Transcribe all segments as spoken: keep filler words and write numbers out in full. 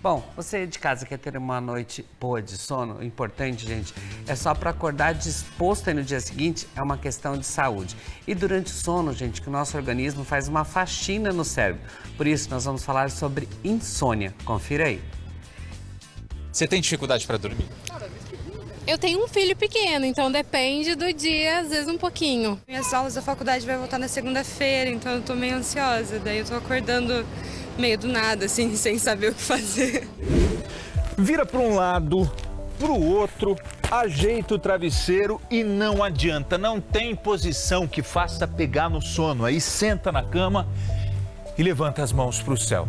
Bom, você de casa quer ter uma noite boa de sono? O importante, gente, é só para acordar disposto aí no dia seguinte, é uma questão de saúde. E durante o sono, gente, que o nosso organismo faz uma faxina no cérebro. Por isso, nós vamos falar sobre insônia. Confira aí. Você tem dificuldade para dormir? Eu tenho um filho pequeno, então depende do dia, às vezes um pouquinho. Minhas aulas da faculdade vai voltar na segunda-feira, então eu tô meio ansiosa. Daí eu tô acordando meio do nada, assim, sem saber o que fazer. Vira para um lado, para o outro, ajeita o travesseiro e não adianta. Não tem posição que faça pegar no sono. Aí senta na cama e levanta as mãos para o céu.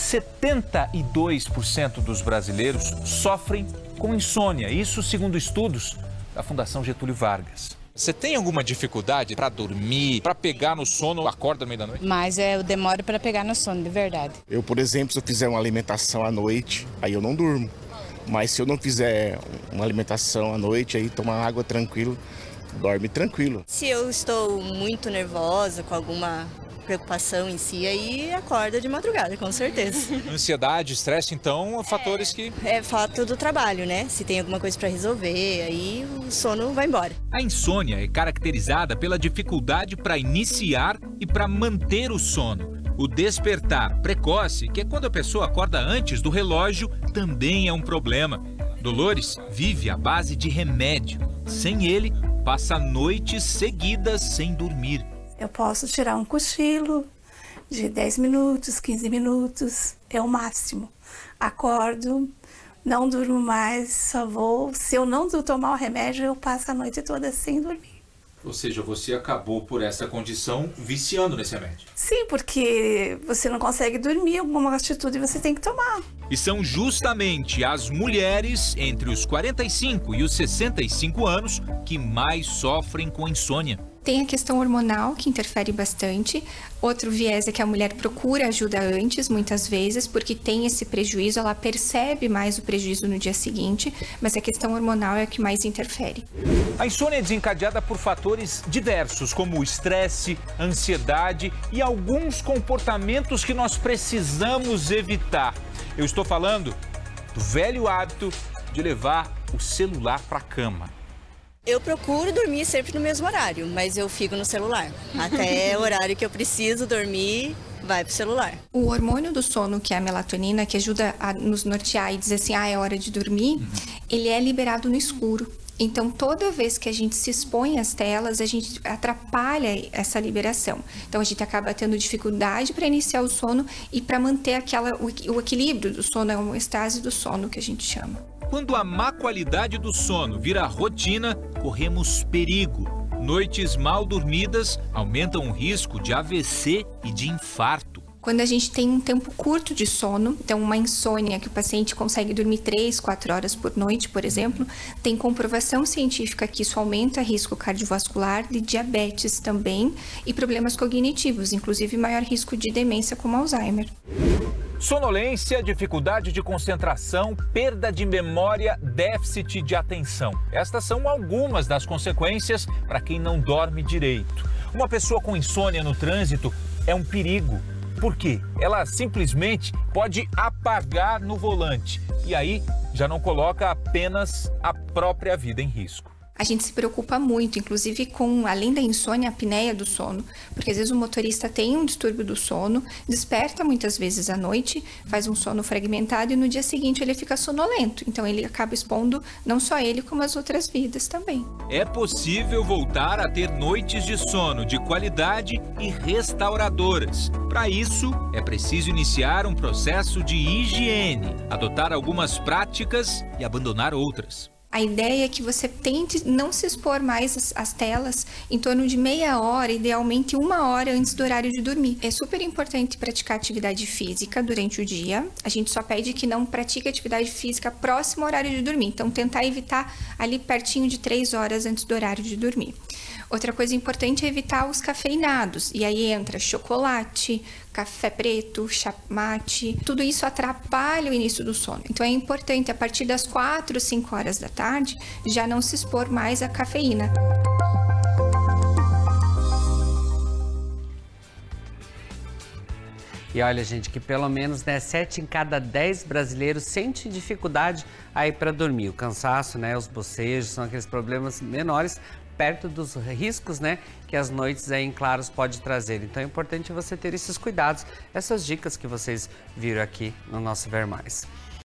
setenta e dois por cento dos brasileiros sofrem com insônia. Isso segundo estudos da Fundação Getúlio Vargas. Você tem alguma dificuldade para dormir, para pegar no sono, acorda no meio da noite? Mas é, eu demoro para pegar no sono, de verdade. Eu, por exemplo, se eu fizer uma alimentação à noite, aí eu não durmo. Mas se eu não fizer uma alimentação à noite, aí tomar água tranquilo, dorme tranquilo. Se eu estou muito nervosa, com alguma preocupação em si, aí acorda de madrugada, com certeza. Ansiedade, estresse, então, fatores é, que... É fato do trabalho, né? Se tem alguma coisa para resolver, aí o sono vai embora. A insônia é caracterizada pela dificuldade para iniciar e para manter o sono. O despertar precoce, que é quando a pessoa acorda antes do relógio, também é um problema. Dolores vive à base de remédio. Sem ele, passa noites seguidas sem dormir. Eu posso tirar um cochilo de dez minutos, quinze minutos, é o máximo. Acordo, não durmo mais, só vou... Se eu não tomar o remédio, eu passo a noite toda sem dormir. Ou seja, você acabou por essa condição viciando nesse remédio. Sim, porque você não consegue dormir, alguma atitude você tem que tomar. E são justamente as mulheres entre os quarenta e cinco e os sessenta e cinco anos que mais sofrem com insônia. Tem a questão hormonal, que interfere bastante. Outro viés é que a mulher procura ajuda antes, muitas vezes, porque tem esse prejuízo, ela percebe mais o prejuízo no dia seguinte, mas a questão hormonal é a que mais interfere. A insônia é desencadeada por fatores diversos, como o estresse, ansiedade e alguns comportamentos que nós precisamos evitar. Eu estou falando do velho hábito de levar o celular para a cama. Eu procuro dormir sempre no mesmo horário, mas eu fico no celular. Até o horário que eu preciso dormir, vai pro celular. O hormônio do sono, que é a melatonina, que ajuda a nos nortear e dizer assim, ah, é hora de dormir, uhum. ele é liberado no escuro. Então, toda vez que a gente se expõe às telas, a gente atrapalha essa liberação. Então, a gente acaba tendo dificuldade para iniciar o sono e para manter aquela, o, o equilíbrio do sono, é uma estase do sono que a gente chama. Quando a má qualidade do sono vira rotina, corremos perigo. Noites mal dormidas aumentam o risco de A V C e de infarto. Quando a gente tem um tempo curto de sono, então uma insônia que o paciente consegue dormir três, quatro horas por noite, por exemplo, tem comprovação científica que isso aumenta risco cardiovascular, de diabetes também e problemas cognitivos, inclusive maior risco de demência como Alzheimer. Sonolência, dificuldade de concentração, perda de memória, déficit de atenção. Estas são algumas das consequências para quem não dorme direito. Uma pessoa com insônia no trânsito é um perigo. Por quê? Ela simplesmente pode apagar no volante e aí já não coloca apenas a própria vida em risco. A gente se preocupa muito, inclusive com, além da insônia, a apneia do sono, porque às vezes o motorista tem um distúrbio do sono, desperta muitas vezes à noite, faz um sono fragmentado e no dia seguinte ele fica sonolento. Então ele acaba expondo não só ele, como as outras vidas também. É possível voltar a ter noites de sono de qualidade e restauradoras. Para isso, é preciso iniciar um processo de higiene, adotar algumas práticas e abandonar outras. A ideia é que você tente não se expor mais às, às telas em torno de meia hora, idealmente uma hora antes do horário de dormir. É super importante praticar atividade física durante o dia. A gente só pede que não pratique atividade física próximo ao horário de dormir. Então, tentar evitar ali pertinho de três horas antes do horário de dormir. Outra coisa importante é evitar os cafeinados. E aí entra chocolate, café preto, chá mate. Tudo isso atrapalha o início do sono. Então é importante, a partir das quatro, cinco horas da tarde, já não se expor mais à cafeína. E olha, gente, que pelo menos né, sete em cada dez brasileiros sentem dificuldade aí para dormir. O cansaço, né, os bocejos, são aqueles problemas menores perto dos riscos, né, que as noites aí em claros pode trazer. Então é importante você ter esses cuidados, essas dicas que vocês viram aqui no nosso Ver Mais.